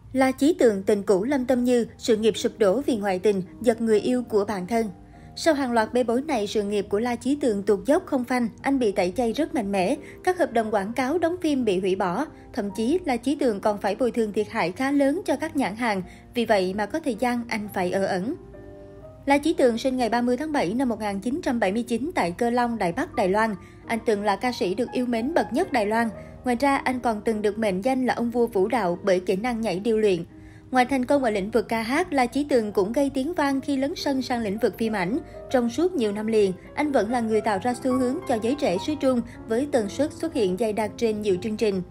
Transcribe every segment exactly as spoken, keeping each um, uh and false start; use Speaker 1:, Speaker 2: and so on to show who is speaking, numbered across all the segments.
Speaker 1: La Chí Tường tình cũ Lâm Tâm Như, sự nghiệp sụp đổ vì ngoại tình, giật người yêu của bạn thân. Sau hàng loạt bê bối này, sự nghiệp của La Chí Tường tụt dốc không phanh, anh bị tẩy chay rất mạnh mẽ, các hợp đồng quảng cáo đóng phim bị hủy bỏ. Thậm chí, La Chí Tường còn phải bồi thường thiệt hại khá lớn cho các nhãn hàng, vì vậy mà có thời gian anh phải ở ẩn. La Chí Tường sinh ngày ba mươi tháng bảy năm một nghìn chín trăm bảy mươi chín tại Cơ Long, Đài Bắc, Đài Loan. Anh từng là ca sĩ được yêu mến bậc nhất Đài Loan. Ngoài ra, anh còn từng được mệnh danh là ông vua vũ đạo bởi kỹ năng nhảy điêu luyện. Ngoài thành công ở lĩnh vực ca hát, La Chí Tường cũng gây tiếng vang khi lấn sân sang lĩnh vực phim ảnh. Trong suốt nhiều năm liền, anh vẫn là người tạo ra xu hướng cho giới trẻ xứ Trung với tần suất xuất hiện dày đặc trên nhiều chương trình.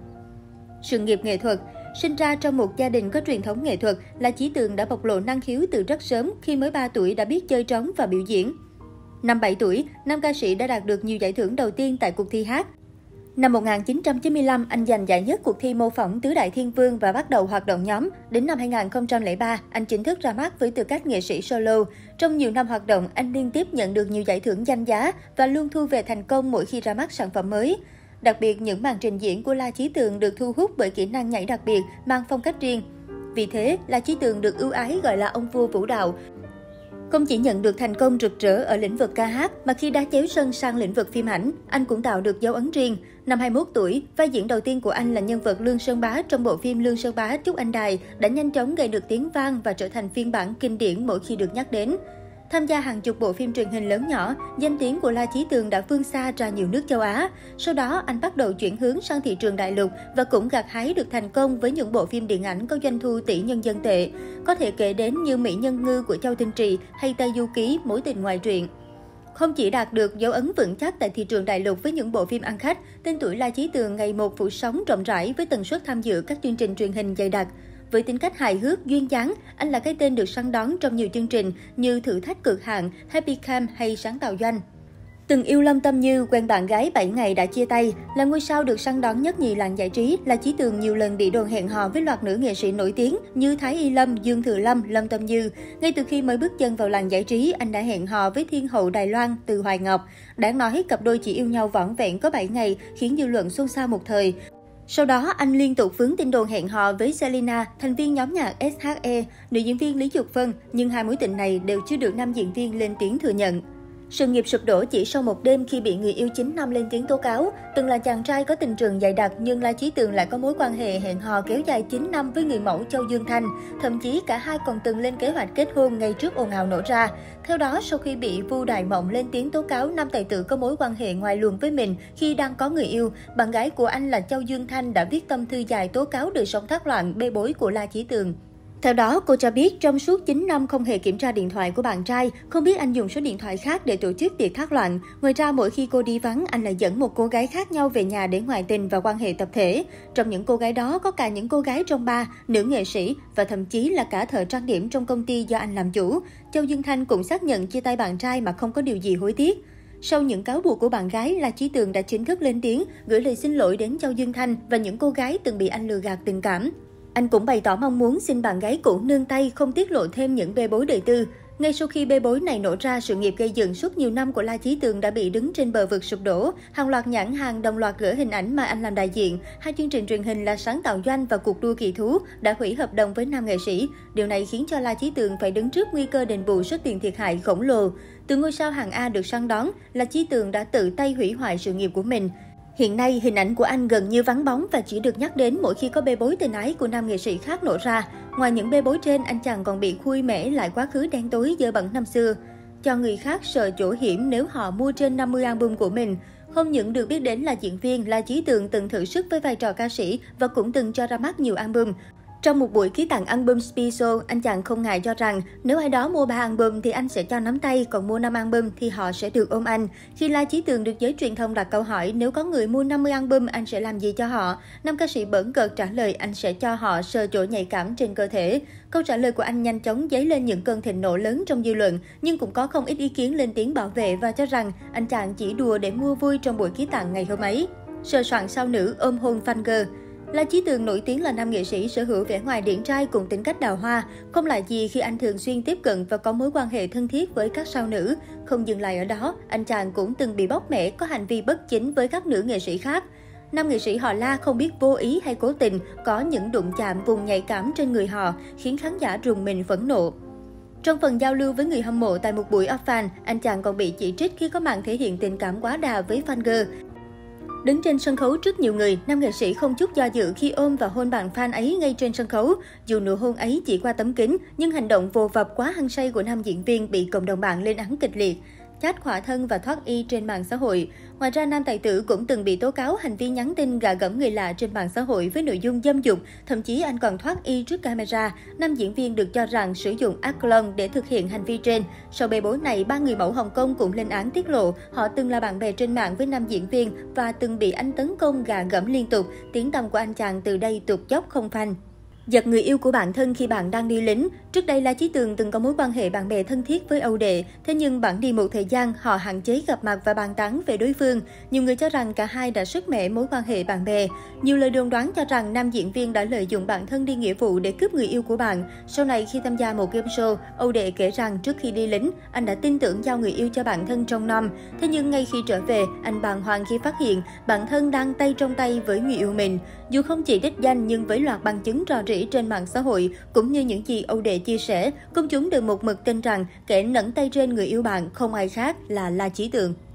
Speaker 1: Sự nghiệp nghệ thuật. Sinh ra trong một gia đình có truyền thống nghệ thuật, La Chí Tường đã bộc lộ năng khiếu từ rất sớm khi mới ba tuổi đã biết chơi trống và biểu diễn. Năm bảy tuổi, nam ca sĩ đã đạt được nhiều giải thưởng đầu tiên tại cuộc thi hát. Năm một nghìn chín trăm chín mươi lăm, anh giành giải nhất cuộc thi mô phỏng Tứ Đại Thiên Vương và bắt đầu hoạt động nhóm. Đến năm hai nghìn không trăm lẻ ba, anh chính thức ra mắt với tư cách nghệ sĩ solo. Trong nhiều năm hoạt động, anh liên tiếp nhận được nhiều giải thưởng danh giá và luôn thu về thành công mỗi khi ra mắt sản phẩm mới. Đặc biệt, những màn trình diễn của La Chí Tường được thu hút bởi kỹ năng nhảy đặc biệt, mang phong cách riêng. Vì thế, La Chí Tường được ưu ái gọi là ông vua vũ đạo. Không chỉ nhận được thành công rực rỡ ở lĩnh vực ca hát, mà khi đá chéo sân sang lĩnh vực phim ảnh, anh cũng tạo được dấu ấn riêng. Năm hai mươi mốt tuổi, vai diễn đầu tiên của anh là nhân vật Lương Sơn Bá trong bộ phim Lương Sơn Bá Chúc Anh Đài đã nhanh chóng gây được tiếng vang và trở thành phiên bản kinh điển mỗi khi được nhắc đến. Tham gia hàng chục bộ phim truyền hình lớn nhỏ, danh tiếng của La Chí Tường đã vươn xa ra nhiều nước châu Á. Sau đó, anh bắt đầu chuyển hướng sang thị trường đại lục và cũng gặt hái được thành công với những bộ phim điện ảnh có doanh thu tỷ nhân dân tệ. Có thể kể đến như Mỹ Nhân Ngư của Châu Tinh Trì hay Tây Du Ký, Mối Tình Ngoài Truyện. Không chỉ đạt được dấu ấn vững chắc tại thị trường đại lục với những bộ phim ăn khách, tên tuổi La Chí Tường ngày một phủ sóng rộng rãi với tần suất tham dự các chương trình truyền hình dày đặc. Với tính cách hài hước, duyên dáng, anh là cái tên được săn đón trong nhiều chương trình như Thử Thách Cực Hạn, Happy Camp hay Sáng Tạo Doanh. Từng yêu Lâm Tâm Như, quen bạn gái bảy ngày đã chia tay, là ngôi sao được săn đón nhất nhì làng giải trí, La Chí Tường nhiều lần bị đồn hẹn hò với loạt nữ nghệ sĩ nổi tiếng như Thái Y Lâm, Dương Thừa Lâm, Lâm Tâm Như. Ngay từ khi mới bước chân vào làng giải trí, anh đã hẹn hò với thiên hậu Đài Loan Từ Hoài Ngọc. Đáng nói, cặp đôi chỉ yêu nhau vỏn vẹn có bảy ngày khiến dư luận xôn xao một thời. Sau đó, anh liên tục vướng tin đồn hẹn hò với Selina, thành viên nhóm nhạc ét hát e, nữ diễn viên Lý Dục Vân, nhưng hai mối tình này đều chưa được nam diễn viên lên tiếng thừa nhận. Sự nghiệp sụp đổ chỉ sau một đêm khi bị người yêu chín năm lên tiếng tố cáo. Từng là chàng trai có tình trường dày đặc nhưng La Chí Tường lại có mối quan hệ hẹn hò kéo dài chín năm với người mẫu Châu Dương Thanh. Thậm chí cả hai còn từng lên kế hoạch kết hôn ngay trước ồn ào nổ ra. Theo đó, sau khi bị Vu Đại Mộng lên tiếng tố cáo nam tài tử có mối quan hệ ngoài luồng với mình khi đang có người yêu, bạn gái của anh là Châu Dương Thanh đã viết tâm thư dài tố cáo đời sống thác loạn bê bối của La Chí Tường. Theo đó, cô cho biết trong suốt chín năm không hề kiểm tra điện thoại của bạn trai, không biết anh dùng số điện thoại khác để tổ chức tiệc thác loạn. Ngoài ra, mỗi khi cô đi vắng, anh lại dẫn một cô gái khác nhau về nhà để ngoại tình và quan hệ tập thể. Trong những cô gái đó có cả những cô gái trong bar, nữ nghệ sĩ và thậm chí là cả thợ trang điểm trong công ty do anh làm chủ. Châu Dương Thanh cũng xác nhận chia tay bạn trai mà không có điều gì hối tiếc. Sau những cáo buộc của bạn gái, La Chí Tường đã chính thức lên tiếng, gửi lời xin lỗi đến Châu Dương Thanh và những cô gái từng bị anh lừa gạt tình cảm. Anh cũng bày tỏ mong muốn xin bạn gái cũ nương tay, không tiết lộ thêm những bê bối đời tư. Ngay sau khi bê bối này nổ ra, sự nghiệp gây dựng suốt nhiều năm của La Chí Tường đã bị đứng trên bờ vực sụp đổ. Hàng loạt nhãn hàng đồng loạt gỡ hình ảnh mà anh làm đại diện. Hai chương trình truyền hình là Sáng Tạo Doanh và Cuộc Đua Kỳ Thú đã hủy hợp đồng với nam nghệ sĩ. Điều này khiến cho La Chí Tường phải đứng trước nguy cơ đền bù số tiền thiệt hại khổng lồ. Từ ngôi sao hàng A được săn đón, La Chí Tường đã tự tay hủy hoại sự nghiệp của mình. Hiện nay, hình ảnh của anh gần như vắng bóng và chỉ được nhắc đến mỗi khi có bê bối tình ái của nam nghệ sĩ khác nổ ra. Ngoài những bê bối trên, anh chàng còn bị khui mẻ lại quá khứ đen tối dơ bẩn năm xưa. Cho người khác sợ chỗ hiểm nếu họ mua trên năm mươi album của mình. Không những được biết đến là diễn viên, La Chí Tường từng thử sức với vai trò ca sĩ và cũng từng cho ra mắt nhiều album. Trong một buổi ký tặng album Special, anh chàng không ngại cho rằng nếu ai đó mua ba album thì anh sẽ cho nắm tay, còn mua năm album thì họ sẽ được ôm anh. Khi La Chí Tường được giới truyền thông đặt câu hỏi nếu có người mua năm mươi album anh sẽ làm gì cho họ, nam ca sĩ bỡn cợt trả lời anh sẽ cho họ sờ chỗ nhạy cảm trên cơ thể. Câu trả lời của anh nhanh chóng dấy lên những cơn thịnh nộ lớn trong dư luận, nhưng cũng có không ít ý kiến lên tiếng bảo vệ và cho rằng anh chàng chỉ đùa để mua vui trong buổi ký tặng ngày hôm ấy. Sờ soạn sao nữ ôm hôn fan girl. La Chí Tường nổi tiếng là nam nghệ sĩ sở hữu vẻ ngoài điển trai cùng tính cách đào hoa. Không lạ gì khi anh thường xuyên tiếp cận và có mối quan hệ thân thiết với các sao nữ. Không dừng lại ở đó, anh chàng cũng từng bị bóc mẽ có hành vi bất chính với các nữ nghệ sĩ khác. Nam nghệ sĩ họ La không biết vô ý hay cố tình có những đụng chạm vùng nhạy cảm trên người họ, khiến khán giả rùng mình phẫn nộ. Trong phần giao lưu với người hâm mộ tại một buổi off fan, anh chàng còn bị chỉ trích khi có màn thể hiện tình cảm quá đà với fan girl. Đứng trên sân khấu trước nhiều người, nam nghệ sĩ không chút do dự khi ôm và hôn bạn fan ấy ngay trên sân khấu. Dù nụ hôn ấy chỉ qua tấm kính, nhưng hành động vồ vập quá hăng say của nam diễn viên bị cộng đồng mạng lên án kịch liệt. Chat khỏa thân và thoát y trên mạng xã hội. Ngoài ra, nam tài tử cũng từng bị tố cáo hành vi nhắn tin gạ gẫm người lạ trên mạng xã hội với nội dung dâm dục, thậm chí anh còn thoát y trước camera. Nam diễn viên được cho rằng sử dụng Adlon để thực hiện hành vi trên. Sau bê bối này, ba người mẫu Hồng Kông cũng lên án tiết lộ họ từng là bạn bè trên mạng với nam diễn viên và từng bị anh tấn công gạ gẫm liên tục. Tiếng tăm của anh chàng từ đây tụt dốc không phanh. Giật người yêu của bạn thân khi bạn đang đi lính. Trước đây, La Chí Tường từng có mối quan hệ bạn bè thân thiết với Âu Đệ. Thế nhưng bẵng đi một thời gian, họ hạn chế gặp mặt và bàn tán về đối phương. Nhiều người cho rằng cả hai đã sứt mẻ mối quan hệ bạn bè. Nhiều lời đồn đoán cho rằng nam diễn viên đã lợi dụng bạn thân đi nghĩa vụ để cướp người yêu của bạn. Sau này, khi tham gia một game show, Âu Đệ kể rằng trước khi đi lính, anh đã tin tưởng giao người yêu cho bạn thân trong năm. Thế nhưng ngay khi trở về, anh bàng hoàng khi phát hiện bạn thân đang tay trong tay với người yêu mình. Dù không chỉ đích danh nhưng với loạt bằng chứng rò rỉ trên mạng xã hội, cũng như những gì Âu Đệ chia sẻ, công chúng đều một mực tin rằng kẻ nẫng tay trên người yêu bạn không ai khác là La Chí Tường.